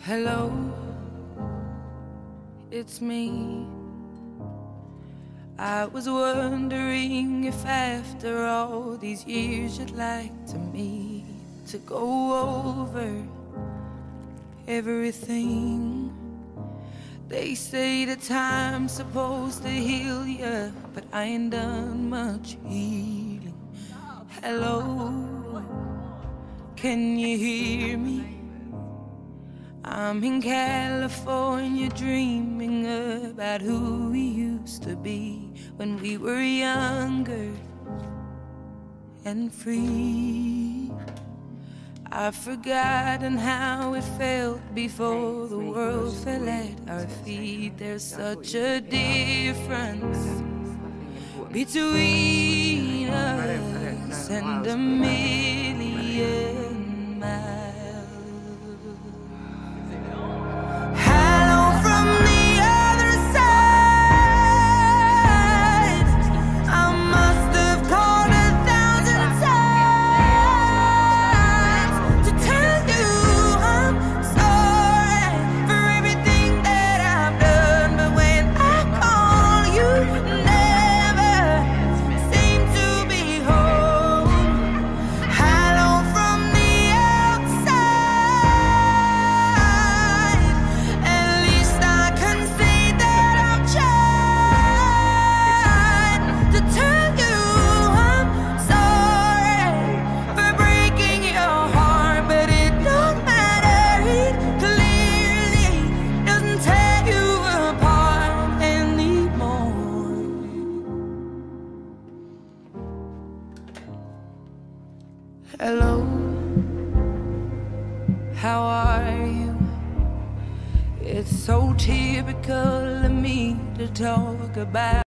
Hello, it's me. I was wondering if after all these years you'd like to meet to go over everything. They say the time's supposed to heal ya, but I ain't done much healing. Hello, can you hear me? I'm in California dreaming about who we used to be when we were younger and free. I've forgotten how it felt before the world fell at our feet. There's such a difference between us and a million miles. Hello, how are you? It's so typical of me to talk about